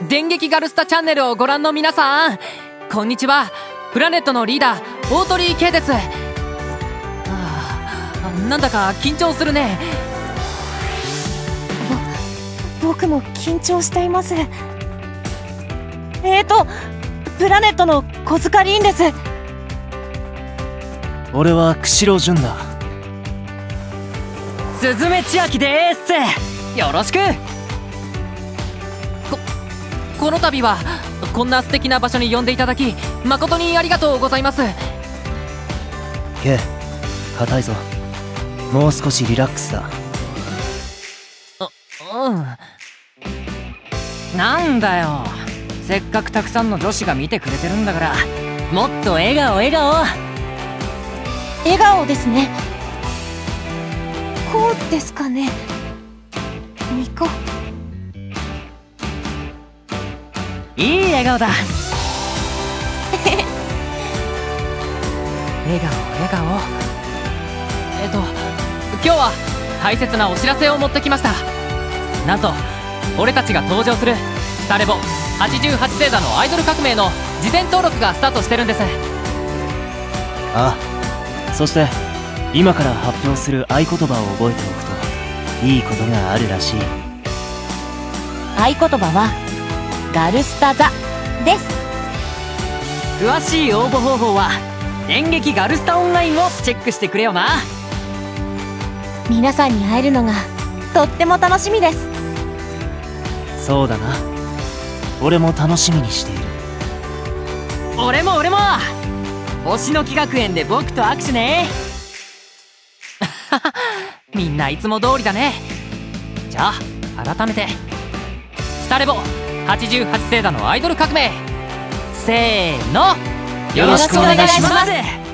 電撃ガルスタチャンネルをご覧の皆さん、こんにちは。プラネットのリーダー大鳥圭です。なんだか緊張するね。 僕も緊張しています。プラネットの小塚凛です。 俺は釧路純だ。 鈴目千秋でーす。よろしく。この度はこんな素敵な場所に呼んでいただき誠にありがとうございます。 ケイ、硬いぞ。もう少しリラックスだ。 なんだよ、せっかくたくさんの女子が見てくれてるんだから、もっと笑顔笑顔。 笑顔ですね。こうですかね。ニコ。 いい笑顔だ。笑顔笑顔。今日は大切なお知らせを持ってきました。なんと俺たちが登場するスタレボ88星座のアイドル革命の事前登録がスタートしてるんです。 ああ、そして今から発表する合言葉を覚えておくといいことがあるらしい。 合言葉はガルスタ座です。 詳しい応募方法は電撃ガルスタオンラインをチェックしてくれよな。 皆さんに会えるのがとっても楽しみです。 そうだな、俺も楽しみにしている。 俺も星の木学園で僕と握手ね。みんないつも通りだね。じゃあ改めてスタレボ88星座のアイドル革命、せーの、よろしくお願いします。